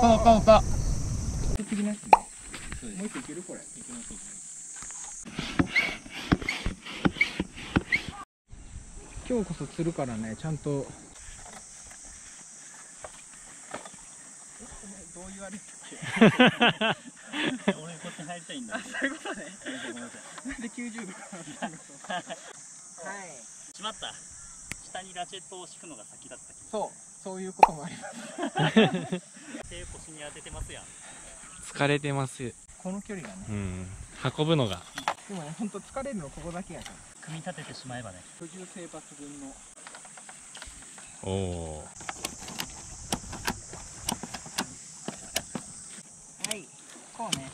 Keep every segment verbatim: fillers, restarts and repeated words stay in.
かおかおか。的なやつね。もう一個いけるこれ。今日こそ釣るからね、ちゃんと。どう言われたっけ。俺こっち入りたいんだ。あ、そういうことね。なんできゅうじゅうどから。はい。しまった。下にラチェットを敷くのが先だった。そう、そういうこともあります。手腰に当ててますやん。 疲れてます。 この距離がね。 うん。運ぶのが。 でもね、本当疲れるのここだけやから。 組み立ててしまえばね。 居住性抜群の。 おお。 はい。こうね。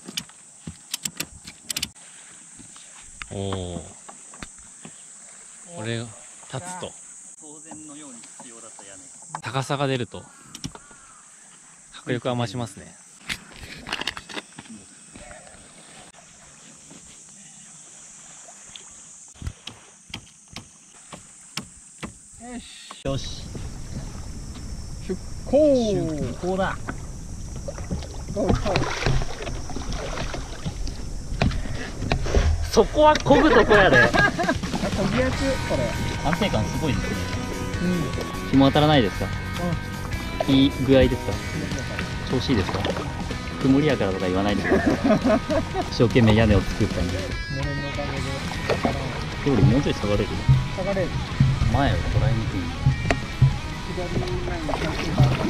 おお。これが立つと。 当然のように必要だった屋根。 高さが出ると。迫力は増しますね。 よし。 よし。 出航。 出航だ。 ゴーゴー。 そこは漕ぐとこやで。 あ、漕ぎやすこれ。 安定感すごいですね。 うん。 日も当たらないですか。 うん。 いい具合ですか。調子いいですか。曇りやからとか言わないでください。一生懸命屋根を作ったんで。 モレのおかげで。 よりもうちょい下がれる。 下がれる。 前を捉えにくい。 左前にちゃんと回ってんなって。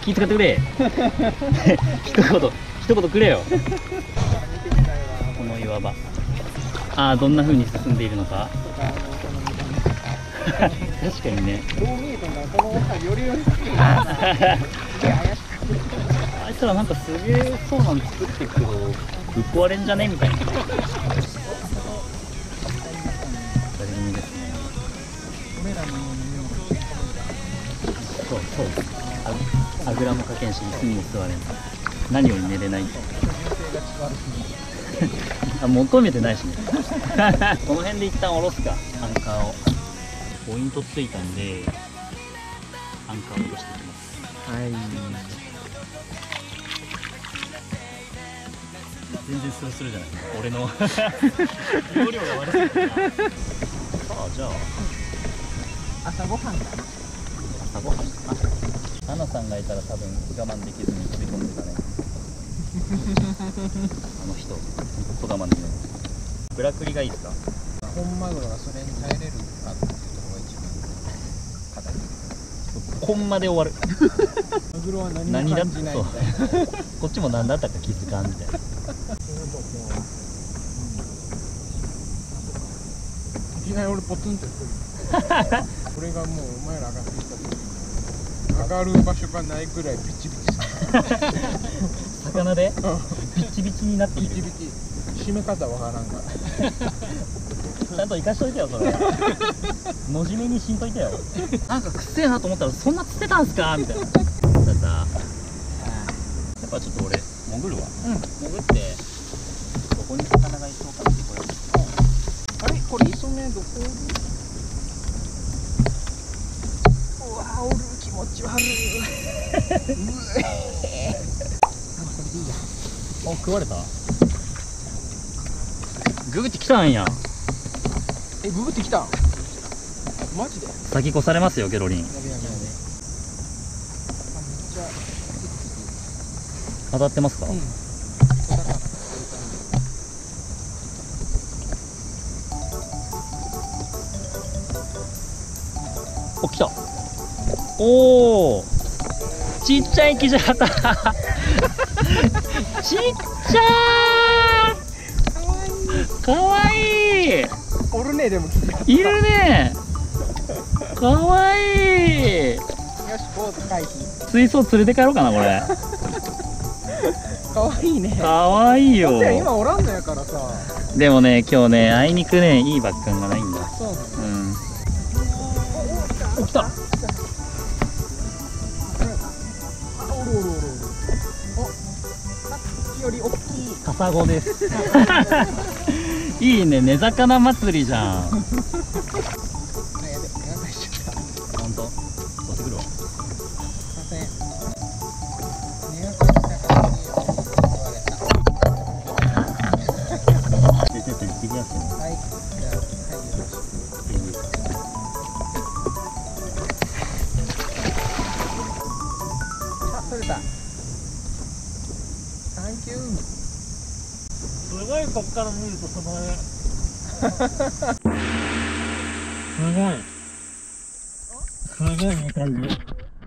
気遣ってくれ。一言一言くれよ。この岩場。ああ、どんな風に進んでいるのか。確かにね。 どう見えたんだ、この奥よりより好きな。 あいつらなんかすげえそうなん作ってるけど、ぶっ壊れんじゃねみたいな。二人組ですね。 俺らのようにそうそう。あ、あぐらもかけんし、椅子にも座れん。何より寝れない。あ、求めてないしね。この辺で一旦下ろすか、アンカーを。ポイントついたんで、アンカーを落としていきます。 はい。 全然スルスルじゃない。俺の容量が悪すぎるな。さあ、じゃあ朝ごはんだ。 朝ごはんかな。ナナさんがいたら多分我慢できずに飛び込んでたね。あの人、ほんと我慢できない。ブラクリがいいですか。 本マグロがそれに耐えれるかっていうところが一番課題。 コンマで終わる。 マグロは何も感じないみたいな。 こっちも何だったか気づかんみたいな。 いきなり俺ポツンとする。これがもうお前ら上がってきた時上がる場所がないくらいビチビチ魚でビチビチになっている。 ビチビチ締め方わからんからちゃんと生かしといてよそれ。のじめにしんといてよ。なんかくっせえなと思ったらそんな釣ってたんすかみたいな。だったやっぱちょっと俺潜るわ。うん、潜ってどこに魚がいそうかってこれ。 あれこれ磯目どこおる。うわおる気持ち悪い。うえあこれでいいや。 あ、食われた。ググってきたんや。 えググってきたマジで。 先越されますよゲロリン。 やべやべやべ。あめっちゃ当たってますか。うん、お、来た。おお、ちっちゃいキジハタ。ちっちゃー。かわいい。 おるねでもいるね。かわいい。 よしポーズ回避。 水槽連れて帰ろうかなこれ。 かわいいね。 かわいいよ。 今おらんのやからさ。 でもね今日ねあいにくねいいバックンがないんだ。 そうなの。 うん。お、来た。 おるおるおるおる。お、さっきより大きい。 カサゴです。いいね、根魚祭りじゃん。 あ、やべ、やばいしちゃった。 本当。取ってくるわ。 せん。入学したからに言われた。 で、ちょっと行ってきますね。 はい。じゃあ、はい、よろしく。あ、取れた。サンキュー。 すごいこっから見るとその絵すごいすごいいい感じ。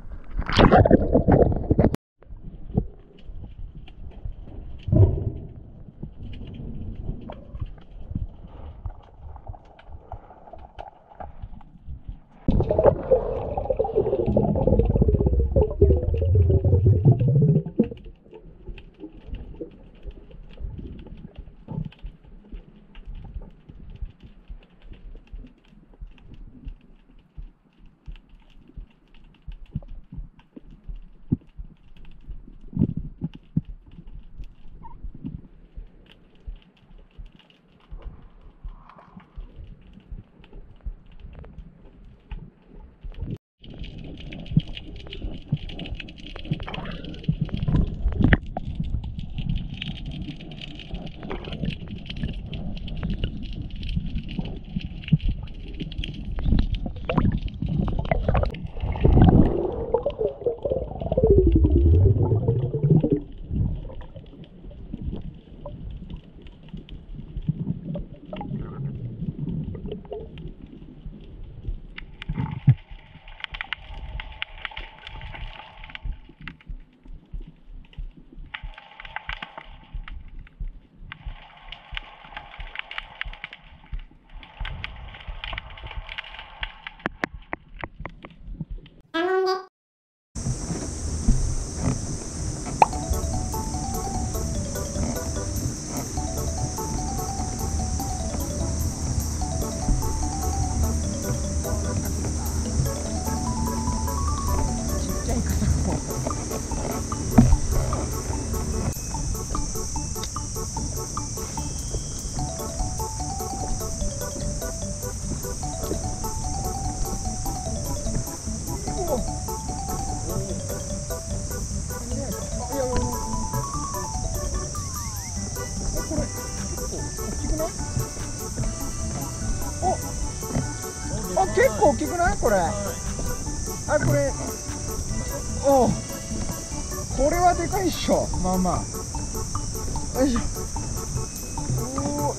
あ、結構大きくないこれ。あ、これ。おお。これはでかいっしょ。まあまあ。よいしょ。おお。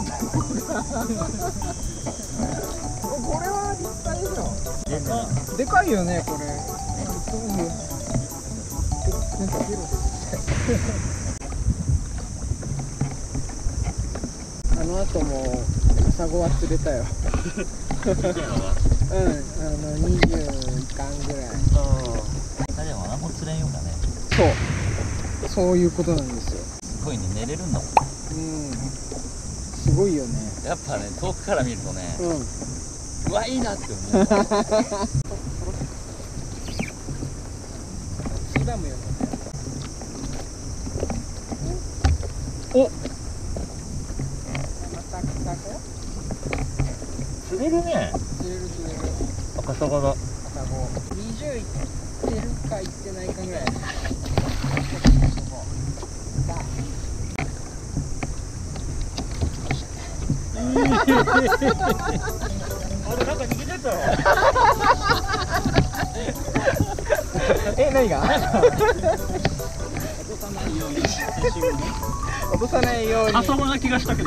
これは立派でしょ。でかいよね、これ。そういう。あの後もカサゴは釣れたよ。うん、あのにじゅういかんぐらい。 ああ。でも何も釣れんようだね。 そう。そういうことなんですよ。 すごいね、寝れるんだもん。 うん。すごいよね。 やっぱね、遠くから見るとね、 うん。 うわ、いいなって思う。 ツダムよね。 お。 またカサゴ？ 釣れるね。 釣れる釣れる。 赤サゴだ。 カサゴ。にじゅういってるかいってないかぐらい。 あれなんか逃げてたよ。 え、何が？ 落とさないように練習ね。 落とさないように。 あそこな気がしたけど。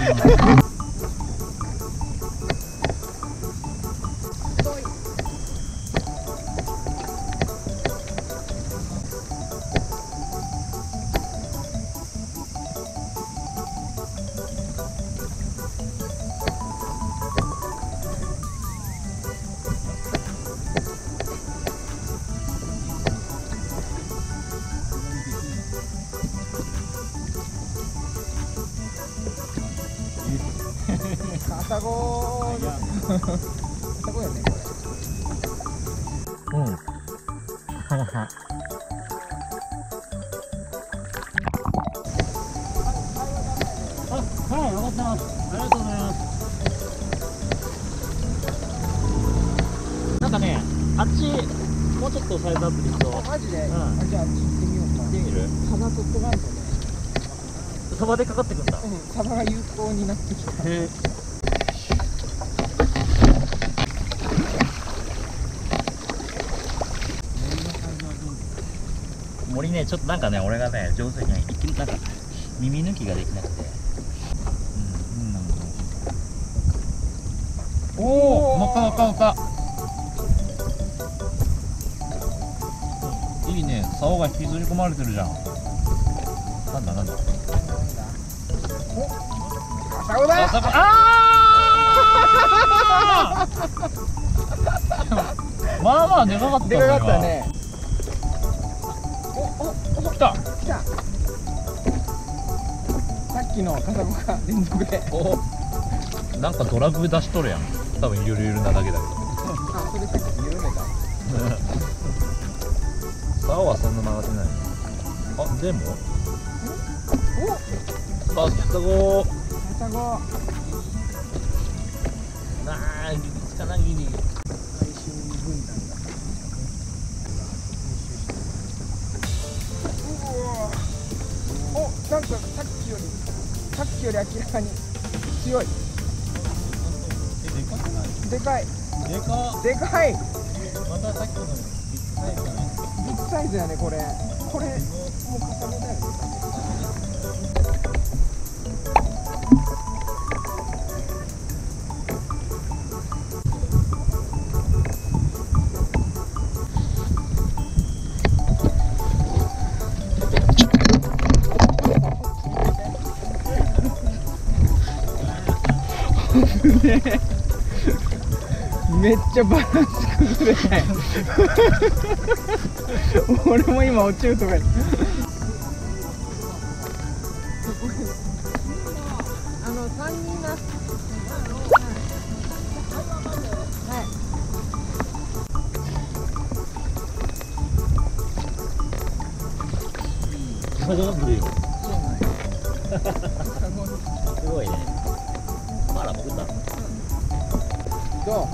カサゴ。カサゴよね、これ。 うん。はは。 あ、はい、わかってます。ありがとうございます。なんかね、あっちもうちょっとサイズアップできそう。 マジで、 うん、 あじゃあ行ってみようか。 行ってみる。 サバ取っとかんとね。 サバでかかってくんだ。 うん、サバが有効になってきた。 へえ。森ね、ちょっとなんかね、俺がね、上手にね、一気になんか耳抜きができなくて。うん、うん、おお、まかまかまか。いいね、竿が引きずり込まれてるじゃん。なんだなんだ。 お、カサゴだ。 ああまあまあでかかった。 でかかったね。おおお、 来た来た。さっきのカサゴが連続で。 お、なんかドラグ出しとるやん。多分ゆるゆるなだけだけど。 あ、それさっき緩めた。 竿はそんな曲がってない。あ、でもお、あ、カサゴカサゴなあ、ギリつかな、ギリ。 最終軍団だ。お、なんかさっきよりさっきより明らかに強い。 でかくない？ でかいでかでかい。 またさっきのビッグサイズじゃない？ ビッグサイズやね、これ。これもうカサゴだよね。めっちゃバランス崩れない俺も今落ちるとかあのさんにんいます。はいカサゴのブリーすごいね。あら、潜った。 どう？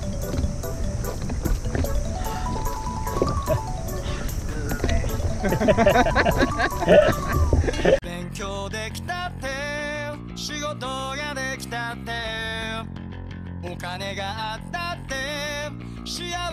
勉強できたって仕事ができたってお金があったって幸